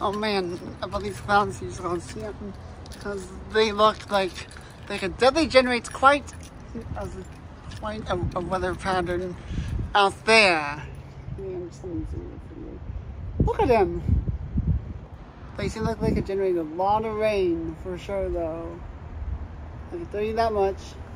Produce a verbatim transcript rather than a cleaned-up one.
Oh man, about these clouds, you just don't see them because they look like they could definitely generate quite a, quite a, a weather pattern out there. Man, just let me zoom in for you. Look at them. They seem like they could generate a lot of rain for sure, though. I can tell you that much.